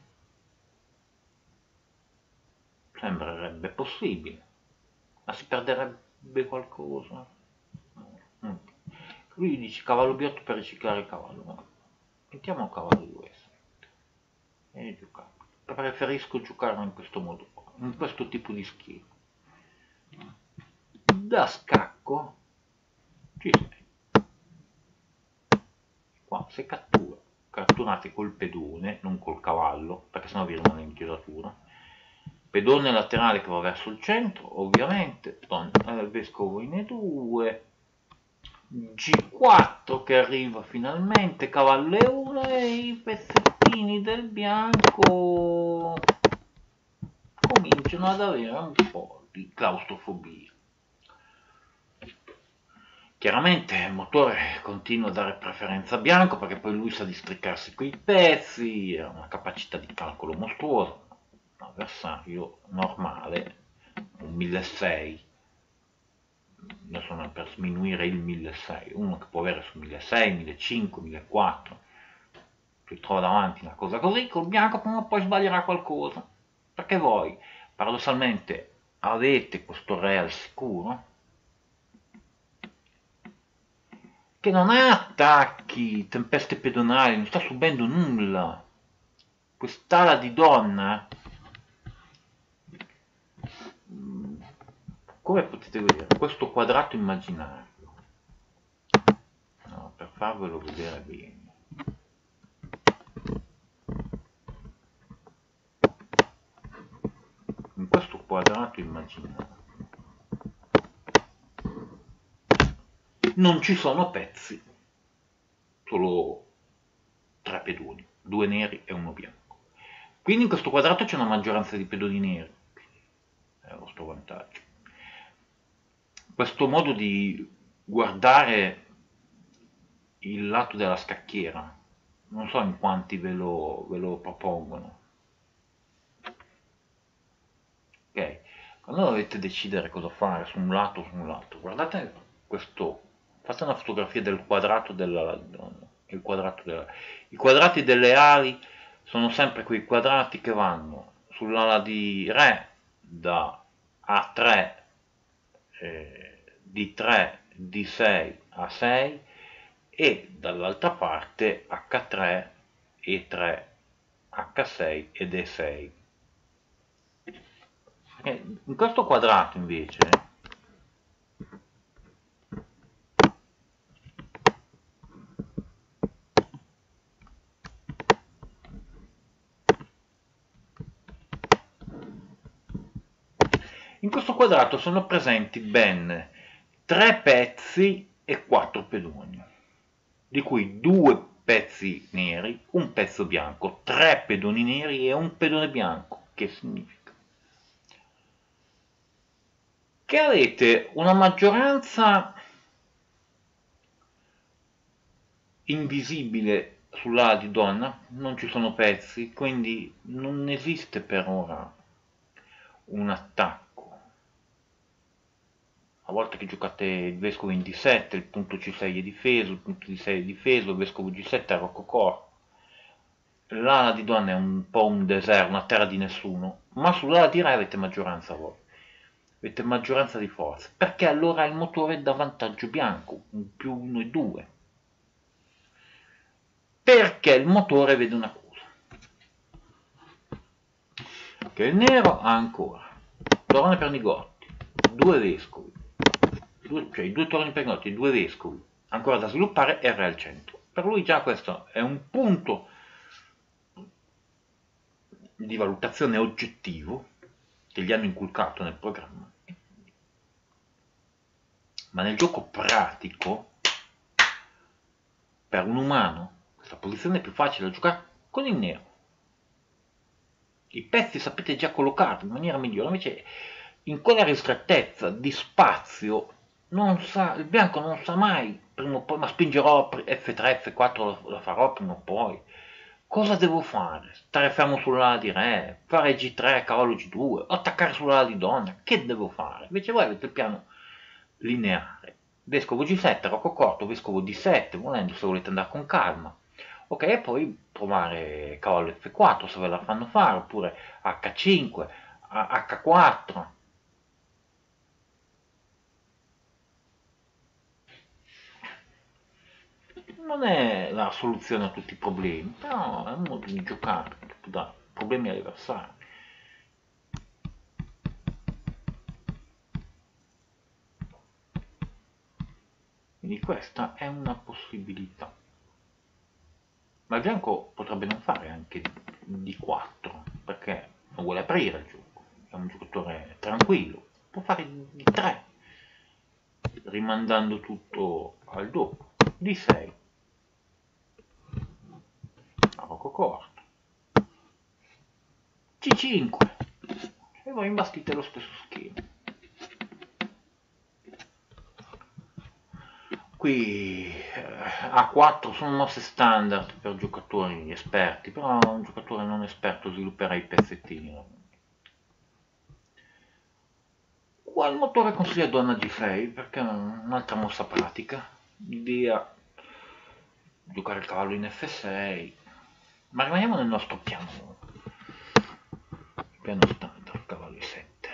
sembrerebbe possibile, ma si perderebbe qualcosa. Mm. Lui dice cavallo B otto per riciclare il cavallo, ma mettiamo cavallo due E sette e giocare. Preferisco giocare in questo modo qua, in questo tipo di schema. Da scacco ci sei. Qua se cattura, catturate col pedone, non col cavallo, perché sennò vi rimane in chiodatura. Pedone laterale che va verso il centro, ovviamente, eh, vescovo in E due, G quattro che arriva finalmente, cavallo E uno e i pezzettini del bianco cominciano ad avere un po' di claustrofobia. Chiaramente il motore continua a dare preferenza a bianco perché poi lui sa districarsi quei pezzi, ha una capacità di calcolo mostruosa. Un avversario normale, un milleseicento, io sono per sminuire il milleseicento, uno che può avere su milleseicento, millecinquecento, millequattrocento, si trova davanti una cosa così, col bianco prima o poi sbaglierà qualcosa, perché voi paradossalmente avete questo re al sicuro, che non ha attacchi, tempeste pedonali, non sta subendo nulla. Quest'ala di donna, come potete vedere, questo quadrato immaginario, no, per farvelo vedere bene, in questo quadrato immaginario non ci sono pezzi, solo tre pedoni, due neri e uno bianco. Quindi in questo quadrato c'è una maggioranza di pedoni neri, è a vostro vantaggio. Questo modo di guardare il lato della scacchiera, non so in quanti ve lo, ve lo propongono. Ok, quando dovete decidere cosa fare su un lato o su un lato, guardate questo, fate una fotografia del quadrato della donna, il quadrato della, i quadrati delle ali sono sempre quei quadrati che vanno sull'ala di re da A tre, eh, D tre, D sei, A sei e dall'altra parte H tre, E tre, H sei ed E sei. In questo quadrato invece in questo quadrato sono presenti ben tre pezzi e quattro pedoni, di cui due pezzi neri, un pezzo bianco, tre pedoni neri e un pedone bianco. Che significa? Che avete una maggioranza invisibile sull'ala di donna, non ci sono pezzi, quindi non esiste per ora un attacco. A volte che giocate il vescovo in D sette, il punto C sei è difeso, il punto D sei è difeso, il vescovo G sette è rococò. l'ala di donna è un po' un deserto, una terra di nessuno, ma sull'ala di re avete maggioranza voi, avete maggioranza di forza, perché allora il motore dà vantaggio bianco, un più uno e due, perché il motore vede una cosa, che il nero ha ancora torne per Nigotti, due vescovi, due, cioè i due torni per Nigotti, due vescovi, ancora da sviluppare e re al centro. Per lui già questo è un punto di valutazione oggettivo che gli hanno inculcato nel programma, ma nel gioco pratico per un umano questa posizione è più facile da giocare con il nero. I pezzi sapete già collocarli in maniera migliore, invece in quella ristrettezza di spazio non sa, il bianco non sa mai, prima o poi, ma spingerò F tre, F quattro, lo, lo farò prima o poi. Cosa devo fare? Stare fermo sull'ala di re, fare G tre, cavallo G due, attaccare sull'ala di donna? Che devo fare? Invece voi avete il piano lineare. Vescovo G sette, rocco corto, vescovo D sette, volendo se volete andare con calma. Ok, e poi provare cavallo F quattro se ve la fanno fare, oppure H cinque, H quattro. Non è la soluzione a tutti i problemi, però è un modo di giocare che può dare problemi agli avversari. Quindi questa è una possibilità. Ma il bianco potrebbe non fare anche D quattro, perché non vuole aprire il gioco, è un giocatore tranquillo, può fare D tre, rimandando tutto al dopo, D sei, a rocco corto, C cinque, e voi imbastite lo stesso schema. Qui eh, A quattro sono mosse standard per giocatori esperti, però un giocatore non esperto svilupperà i pezzettini. Qua il motore consiglia donna G sei perché è un'altra mossa pratica, l'idea giocare il cavallo in F sei, ma rimaniamo nel nostro piano, piano standard, cavallo I sette.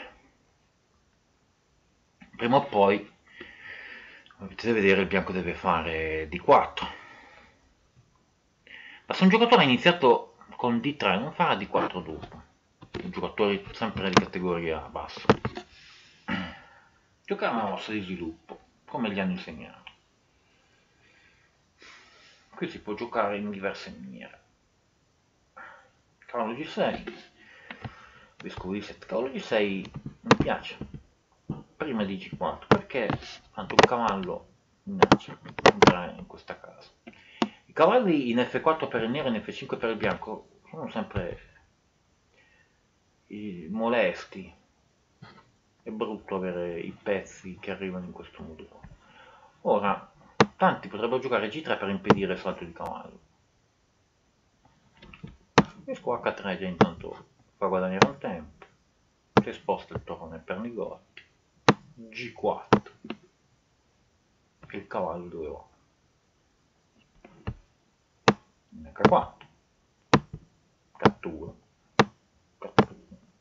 Prima o poi, come potete vedere, il bianco deve fare D quattro. Ma se un giocatore ha iniziato con D tre, non farà D quattro dopo. Un giocatore sempre di categoria bassa. Giocare una mossa di sviluppo, come gli hanno insegnato. Qui si può giocare in diverse maniere. Cavallo G sei, vescovo D sette, cavallo G sei mi piace prima di G quattro perché tanto un cavallo minaccia entrare in questa casa. I cavalli in F quattro per il nero e in F cinque per il bianco sono sempre molesti, è brutto avere i pezzi che arrivano in questo modo qua. Ora tanti potrebbero giocare G tre per impedire il salto di cavallo. Vescovo H tre già intanto fa guadagnare un tempo, si sposta il torone per Nigotti, G quattro, e il cavallo dove va? In H quattro, cattura, cattura.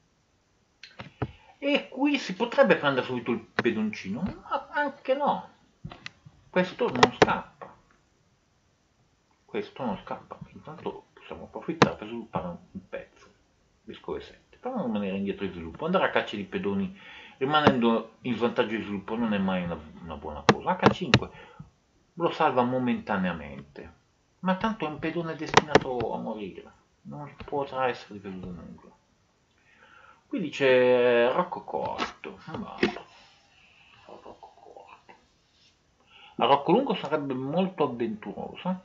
E qui si potrebbe prendere subito il pedoncino, ma anche no, questo non scappa, questo non scappa, intanto possiamo approfittare per sviluppare un pezzo, vescovo E sette, per non rimanere indietro di sviluppo, andare a caccia di pedoni rimanendo in svantaggio di sviluppo non è mai una, una buona cosa. H cinque lo salva momentaneamente, ma tanto è un pedone destinato a morire, non potrà essere ripetuto nulla. Qui dice rocco corto, rocco corto. A rocco lungo sarebbe molto avventurosa.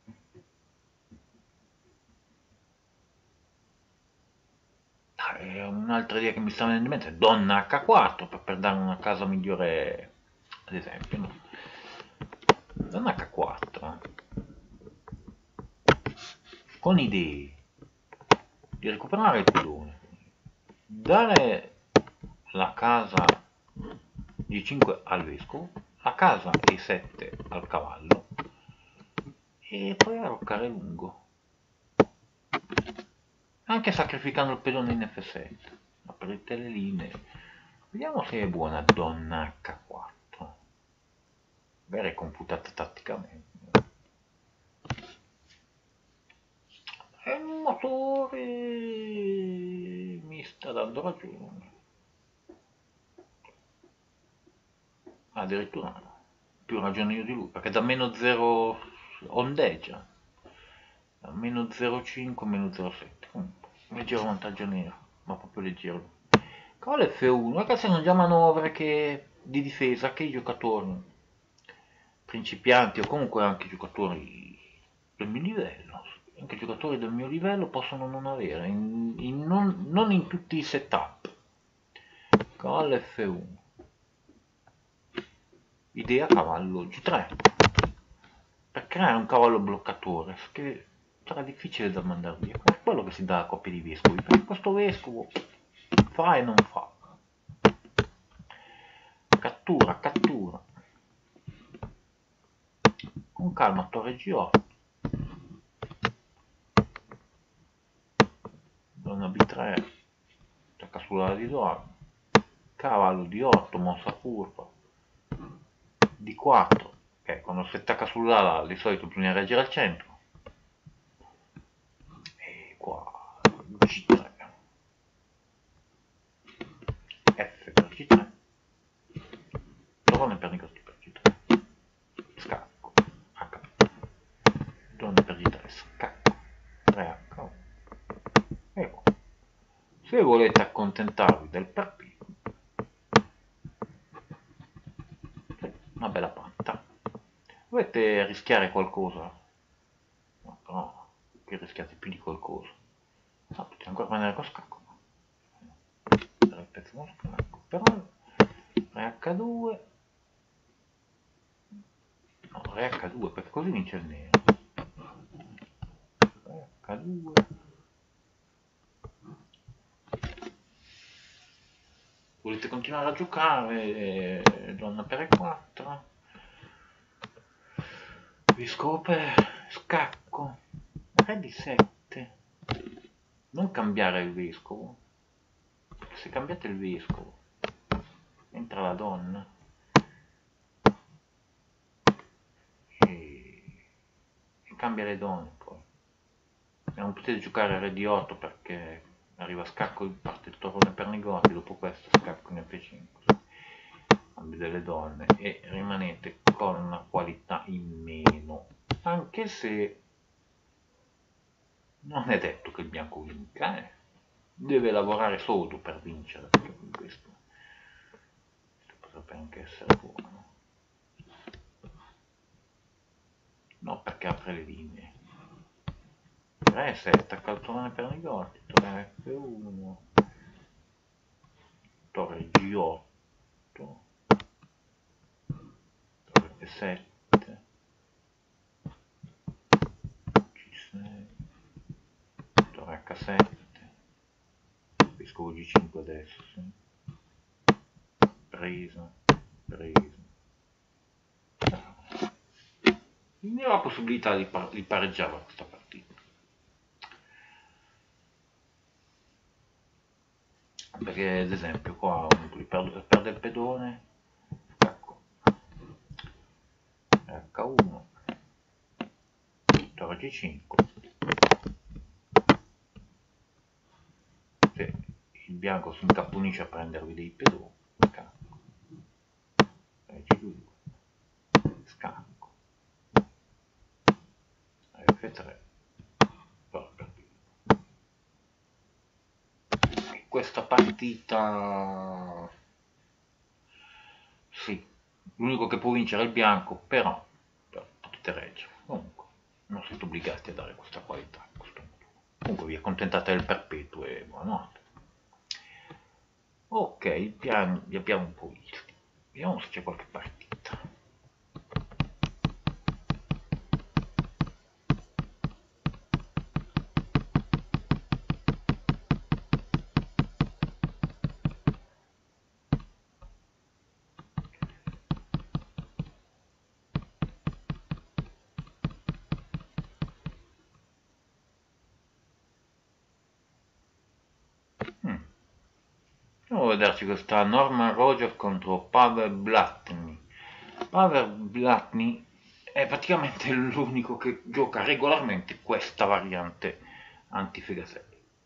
Un'altra idea che mi sta venendo in mente è donna H quattro per, per dare una casa migliore, ad esempio, no? Donna H quattro con idee di recuperare il pedone, dare la casa G cinque al vescovo, la casa E sette al cavallo e poi arroccare lungo. anche sacrificando il pedone in F sette. Aprite le linee, vediamo se è buona donna H quattro, magari è computata tatticamente. E il motore mi sta dando ragione, addirittura più ragione io di lui, perché da meno zero ondeggia, da meno zero virgola cinque, meno zero virgola sette, comunque leggero vantaggio nero, ma proprio leggero. Cavallo F uno, ragazzi, sono già manovre che, di difesa che i giocatori principianti o comunque anche i giocatori del mio livello, anche i giocatori del mio livello possono non avere, in, in non, non in tutti i setup. Cavallo F uno, idea cavallo G tre, per creare un cavallo bloccatore che sarà difficile da mandare via, è quello che si dà a coppie di vescovi, perché questo vescovo fa e non fa. Cattura, cattura, con calma torre G otto, donna B tre, cerca sulla di donna, cavallo D otto, mossa curva, D quattro, ok, quando si attacca sull'ala di solito bisogna reagire al centro, e qua G tre, F per G tre, donna per negozi per G tre, scacco, H, donna per G tre, scacco, tre H, ecco. Se volete accontentarvi del partito, una bella panta, dovete rischiare qualcosa, no, però che rischiate più di qualcosa, no, potete ancora prendere con scacco, il pezzo con scacco, però re H due, no, re H due perché così vince il nero, re H due, volete continuare a giocare, eh, donna per E quattro, vescovo per scacco, re D sette, non cambiare il vescovo, perché se cambiate il vescovo entra la donna e, e cambia le donne poi, e non potete giocare re D otto perché arriva scacco, parte il torrone per negozi, dopo questo scacco in F cinque, cambio delle donne e rimanete con una qualità in meno, anche se non è detto che il bianco vinca, eh. Deve lavorare sodo per vincere, perché questo, questo potrebbe anche essere buono, no, perché apre le linee, re sette, attacca il torrone per negozi, torre F uno, torre G otto, torre F sette, G sei, torre H sette, vescovo G cinque adesso, sì. Presa, presa. Quindi ho la possibilità di, par di pareggiare questa partita. Perché ad esempio qua perde, perde il pedone, scacco, H uno, torre G cinque, se il bianco si incappunisce a prendervi dei pedoni, scacco, G due, scacco, F tre, e questa partita sì, l'unico che può vincere è il bianco, però, però potete reggere, comunque non siete obbligati a dare questa qualità in questo modo. Comunque vi accontentate del perpetuo e buonanotte. Ok, i piani li abbiamo un po' visti, vediamo se c'è qualche partita. vederci questa Norman Rogers contro Pavel Blatny. Pavel Blatny è praticamente l'unico che gioca regolarmente questa variante anti-Fegasei.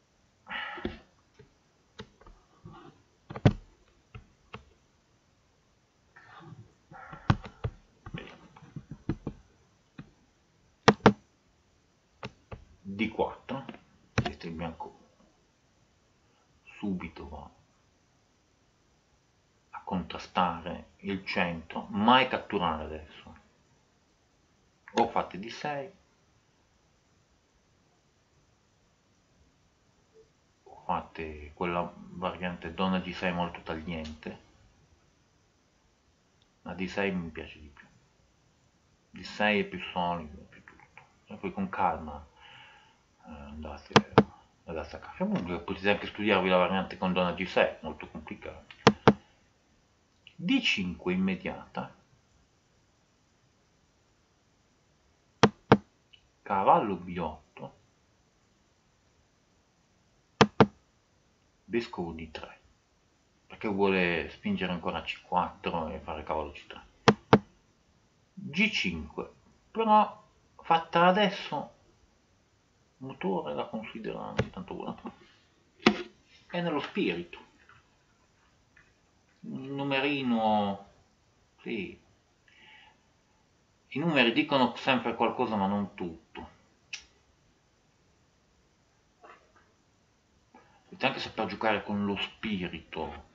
D quattro, questo è il bianco, subito va a contrastare il centro, mai catturare adesso. O fate D sei, o fate quella variante donna G sei molto tagliente, ma D sei mi piace di più. D sei è più solido, più tutto, e poi con calma eh, andate, andate a casa. Comunque potete anche studiarvi la variante con donna G sei, molto complicata. D cinque immediata, cavallo B otto, vescovo D tre, perché vuole spingere ancora C quattro e fare cavallo C tre. G cinque, però fatta adesso, motore da considerare, tanto buona, è nello spirito. Un numerino, sì, i numeri dicono sempre qualcosa ma non tutto. Dovete anche saper giocare con lo spirito.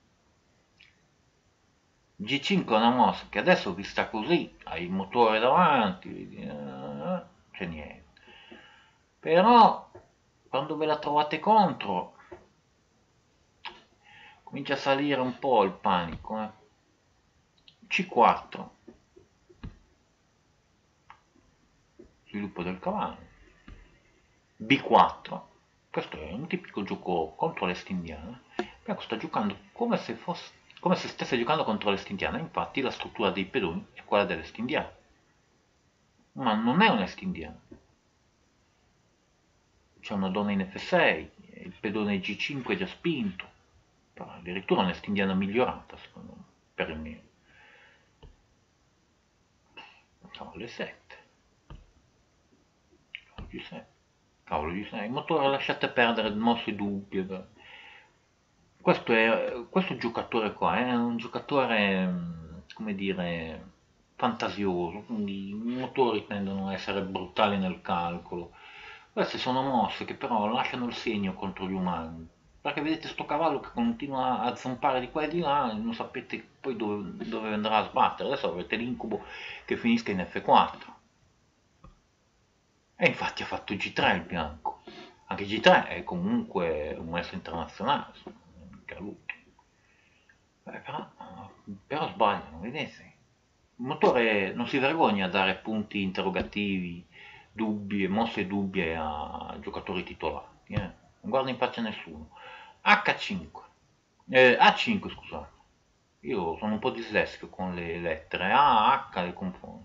G cinque è una mossa che adesso vista così, hai il motore davanti, eh, c'è niente. Però quando ve la trovate contro comincia a salire un po' il panico. Eh. C quattro, sviluppo del cavallo. B quattro, questo è un tipico gioco contro l'est indiana. Bianco sta giocando come se, fosse, come se stesse giocando contro l'est indiana, infatti la struttura dei pedoni è quella dell'est indiana, ma non è un est indiano. C'è una donna in F sei, il pedone G cinque è già spinto, però addirittura un'est indiana migliorata secondo me, per il mio. Cavolo sette, cavolo G sei, cavolo G sei, il motore lasciate perdere, mosse dubbie. Questo, è, questo giocatore qua è un giocatore, come dire, fantasioso, quindi i motori tendono a essere brutali nel calcolo. Queste sono mosse che però lasciano il segno contro gli umani, perché vedete sto cavallo che continua a zampare di qua e di là e non sapete poi dove, dove andrà a sbattere. Adesso avete l'incubo che finisca in F quattro. E infatti ha fatto G tre il bianco. Anche G tre è comunque un maestro internazionale, mica lui. Eh, però, però sbagliano, vedete? Il motore non si vergogna a dare punti interrogativi, dubbi e mosse dubbie a giocatori titolari. Eh? Non guarda in faccia a nessuno. H cinque. Eh, A cinque, scusate. Io sono un po' dislessico con le lettere. A, H le confondo.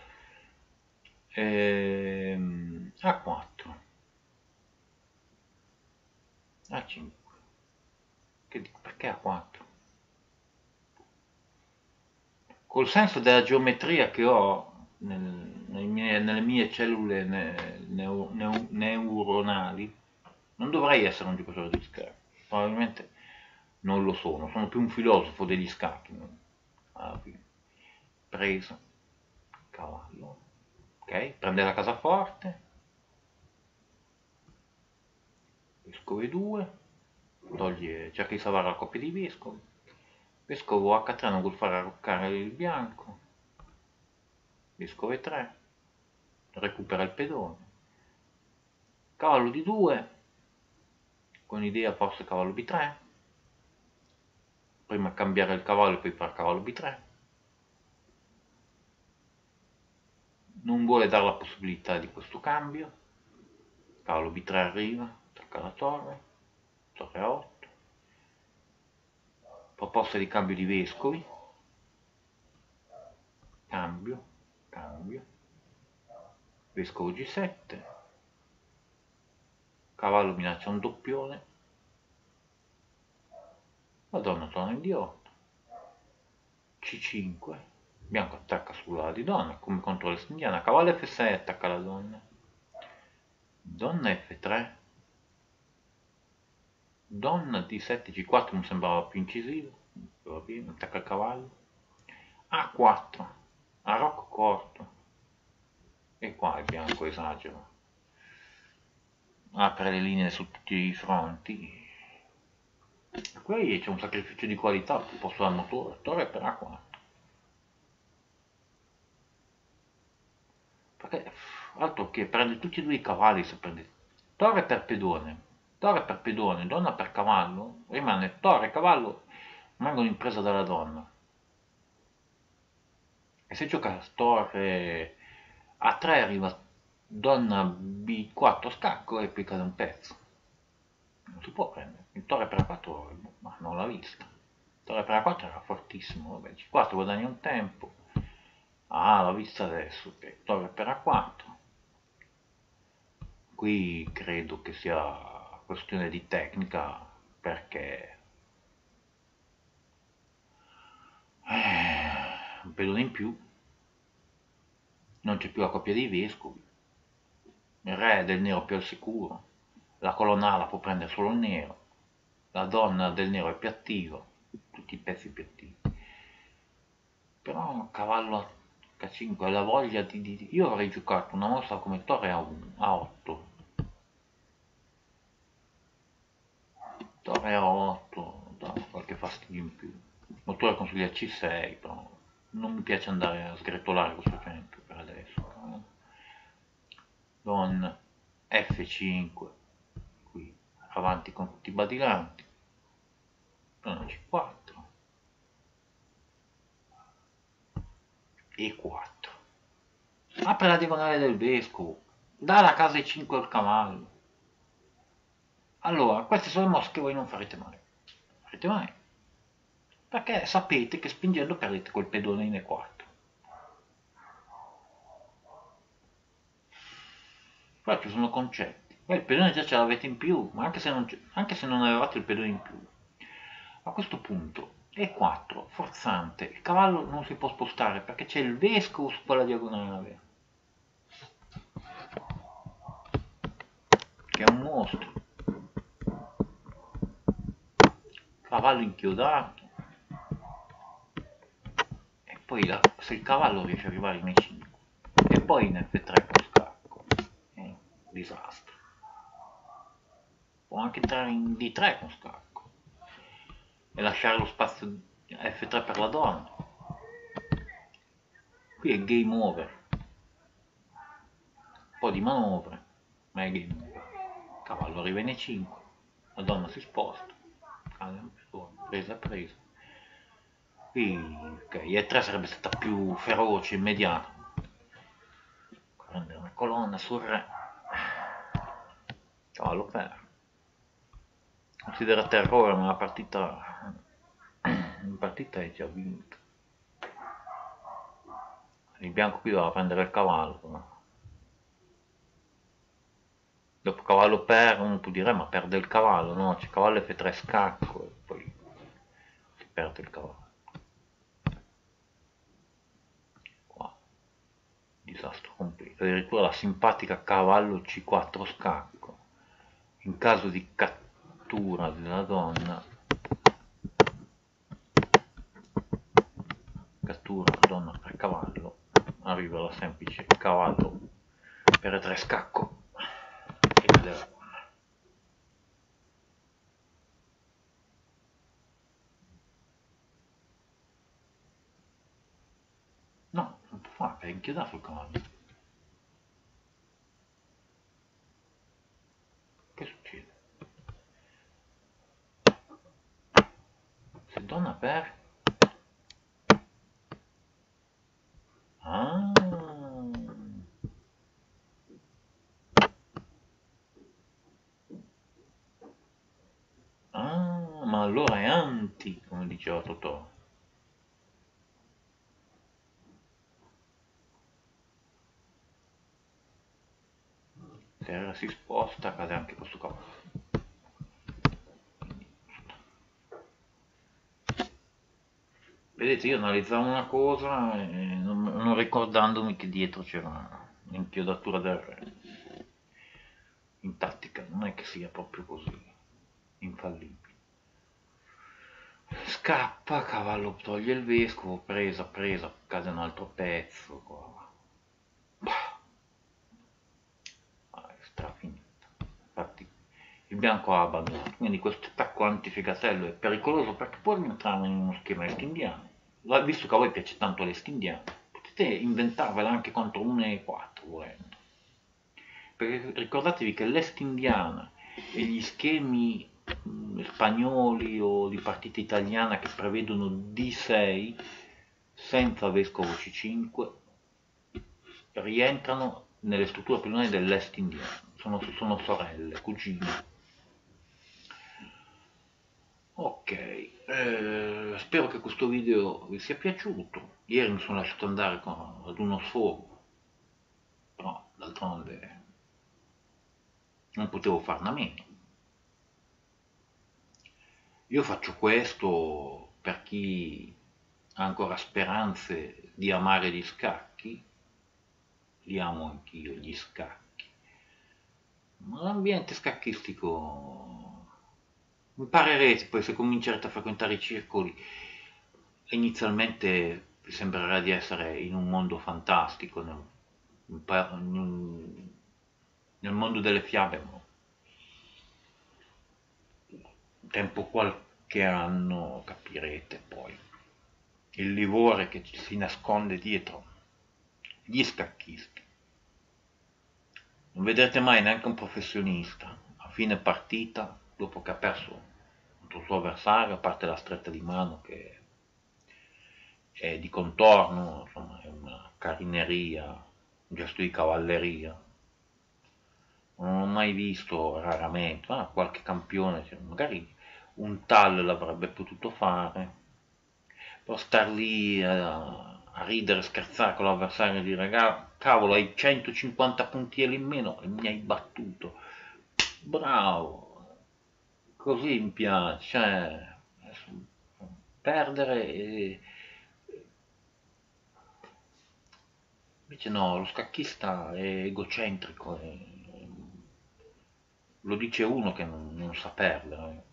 Ehm, A quattro. A cinque. Che dico, perché A quattro? Col senso della geometria che ho nel, nelle, mie, nelle mie cellule ne, neu, neu, neuronali, non dovrei essere un giocatore di scacchi. Probabilmente non lo sono, sono più un filosofo degli scacchi. Ah, preso, cavallo, ok, prende la casaforte, vescovo due, toglie, cerca di salvare la coppia di vescovi, vescovo H tre non vuol fare arroccare il bianco, vescovo tre, recupera il pedone, cavallo di due, con idea forse cavallo B tre, prima cambiare il cavallo e poi fare cavallo B tre, non vuole dare la possibilità di questo cambio, cavallo B tre arriva, tocca la torre, torre A otto, proposta di cambio di vescovi, cambio, cambio, vescovo G sette, cavallo minaccia un doppione, la donna torna in D otto, C cinque, bianco attacca sulla di donna, come contro l'indiana, cavallo F sei attacca la donna, donna F tre, donna D sette, G quattro mi sembrava più incisivo, va bene, attacca il cavallo, A quattro, a rocco corto, e qua il bianco esagera, apre le linee su tutti i fronti. Qui c'è un sacrificio di qualità al posto del motore, torre per A quattro. Perché altro che prende tutti e due i cavalli, se prende torre per pedone, torre per pedone, donna per cavallo, rimane torre e cavallo, rimangono in presa dalla donna. E se gioca torre A tre arriva donna B quattro scacco e poi cade un pezzo. Non si può prendere. Il torre per A quattro, ma non l'ha vista. Il torre per A quattro era fortissimo, vabbè, C quattro guadagna un tempo. Ah, l'ho vista adesso, ok. Torre per A quattro. Qui credo che sia questione di tecnica, perché eh, un pedone in più, non c'è più la coppia dei vescovi, il re del nero più al sicuro, la colonna A la può prendere solo il nero, la donna del nero è più attiva, tutti i pezzi più attivi. Però cavallo H cinque, la voglia di, di... Io avrei giocato una mossa come torre a, a otto, torre a otto, dà qualche fastidio in più. Motore consiglia C sei, però non mi piace andare a sgretolare questo centro per adesso. Don F cinque, qui avanti con tutti i badilanti, don C quattro, E quattro, apre la diagonale del vescovo, dà la casa E cinque al cavallo. Allora, queste sono le mosse che voi non farete mai, farete mai, perché sapete che spingendo perdete quel pedone in E quattro. Qua ci sono concetti. Poi il pedone già ce l'avete in più, ma anche se, non, anche se non avevate il pedone in più. A questo punto E quattro, forzante, il cavallo non si può spostare perché c'è il vescovo su quella diagonale, che è un mostro. Cavallo inchiodato. E poi la, se il cavallo riesce ad arrivare in E cinque e poi in F tre con scacco, è un disastro. Può anche entrare in D tre con scacco e lasciare lo spazio F tre per la donna. Qui è game over, un po' di manovre, ma è game over. Cavallo arriva in E cinque, la donna si sposta, presa presa. Qui ok, E tre sarebbe stata più feroce, immediata. Prendere una colonna sul re, cavallo per. Considera terrore, ma la partita, la partita è già vinta. Il bianco qui doveva prendere il cavallo, no? Dopo cavallo per, uno può dire, ma perde il cavallo, no? C'è cavallo F tre scacco, e poi si perde il cavallo. Qua, disastro completo. Addirittura la simpatica cavallo C quattro scacco. In caso di cattura della donna, cattura donna per cavallo, arriva la semplice cavallo per E tre scacco e cade la donna. No, non può fare, è inchiodato il cavallo. Che succede? Se donna per... Ah... Ah, ma allora è anti, come diceva Totò. Se ora si sposta cade anche questo cavallo. Vedete, io analizzavo una cosa e non, non ricordandomi che dietro c'era l'inchiodatura del re. In tattica non è che sia proprio così infallibile. Scappa, cavallo toglie il vescovo, presa, presa, cade un altro pezzo, qua. Bah, ah, è strafinita. Infatti il bianco ha abbandonato, quindi questo attacco antificatello è pericoloso perché può rientrare in uno schema est indiano. Visto che a voi piace tanto l'est indiano, potete inventarvela anche contro uno e quattro volendo. Perché ricordatevi che l'est indiana e gli schemi mh, spagnoli o di partita italiana che prevedono D sei senza vescovo C cinque rientrano nelle strutture primarie dell'est indiano, sono, sono sorelle, cugine. Ok, eh, spero che questo video vi sia piaciuto. Ieri mi sono lasciato andare con, ad uno sfogo, però d'altronde non potevo farne a meno. Io faccio questo per chi ha ancora speranze di amare gli scacchi, li amo anch'io gli scacchi, ma l'ambiente scacchistico, imparerete poi se comincerete a frequentare i circoli, inizialmente vi sembrerà di essere in un mondo fantastico, nel, nel mondo delle fiabe, ma tempo qualche anno capirete poi il livore che ci si nasconde dietro gli scacchisti. Non vedrete mai neanche un professionista a fine partita, dopo che ha perso contro il suo avversario, a parte la stretta di mano che è di contorno, insomma è una carineria, un gesto di cavalleria. Non ho mai visto, raramente, ma qualche campione, cioè, magari un tal l'avrebbe potuto fare, però star lì a, a ridere, scherzare con l'avversario e dire cavolo hai centocinquanta puntieri in meno e mi hai battuto, bravo, così mi piace, cioè, perdere e... Invece no, lo scacchista è egocentrico, è... lo dice uno che non, non sa perdere.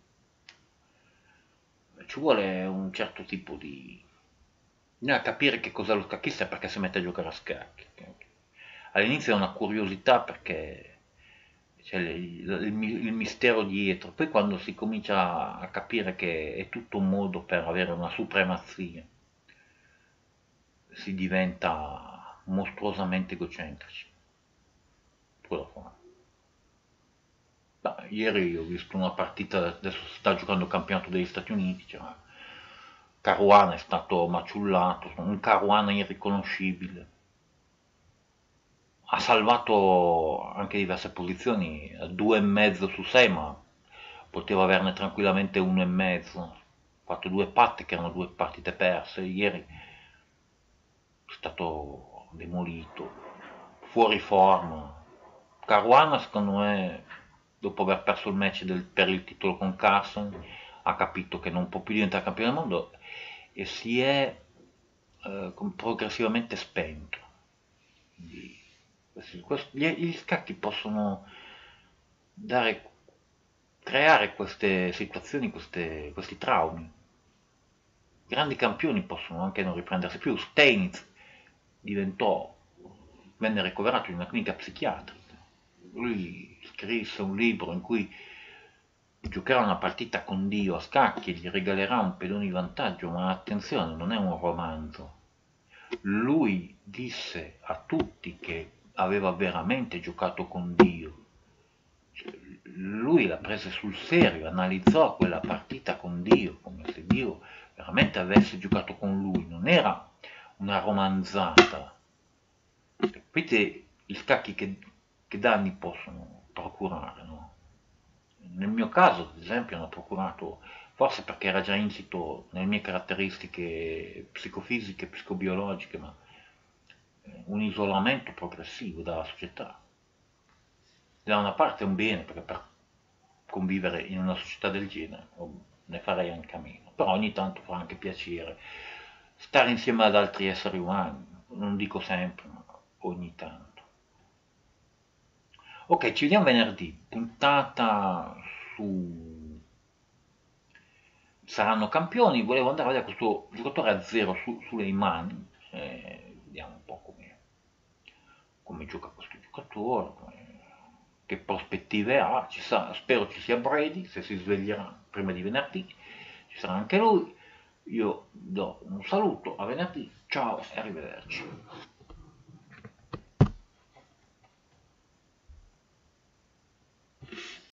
Ci vuole un certo tipo di... bisogna capire che cos'è lo scacchista e perché si mette a giocare a scacchi. All'inizio è una curiosità perché c'è il, il, il mistero dietro, poi quando si comincia a capire che è tutto un modo per avere una supremazia, si diventa mostruosamente egocentrici. Quello fa. Beh, ieri ho visto una partita, adesso si sta giocando il campionato degli Stati Uniti, cioè, Caruana è stato maciullato, un Caruana irriconoscibile. Ha salvato anche diverse posizioni, due e mezzo su sei, ma poteva averne tranquillamente uno e mezzo. Ha fatto due patte che erano due partite perse. Ieri è stato demolito, fuori forma. Caruana, secondo me, dopo aver perso il match del, per il titolo con Carson, ha capito che non può più diventare campione del mondo e si è eh, progressivamente spento. Quindi, gli, gli scacchi possono dare, creare queste situazioni, queste, questi traumi. Grandi campioni possono anche non riprendersi più. Steinitz diventò, venne ricoverato in una clinica psichiatrica. Lui scrisse un libro in cui giocherà una partita con Dio a scacchi e gli regalerà un pedone di vantaggio, ma attenzione, non è un romanzo. Lui disse a tutti che aveva veramente giocato con Dio. Lui la prese sul serio, analizzò quella partita con Dio, come se Dio veramente avesse giocato con lui, non era una romanzata. Capite gli scacchi che, che danni possono procurare, no? Nel mio caso, ad esempio, hanno procurato, forse perché era già insito nelle mie caratteristiche psicofisiche, psicobiologiche, ma un isolamento progressivo dalla società. Da una parte è un bene, perché per convivere in una società del genere ne farei anche a meno, però ogni tanto fa anche piacere stare insieme ad altri esseri umani, non dico sempre, ma ogni tanto. Ok, ci vediamo venerdì, puntata su... Saranno campioni, volevo andare a vedere questo giocatore a zero su, Suleiman, eh, vediamo un po' come, come gioca questo giocatore, come- che prospettive ha, ci sa- spero ci sia Brady, se si sveglierà prima di venerdì, ci sarà anche lui. Io do un saluto, a venerdì, ciao e arrivederci.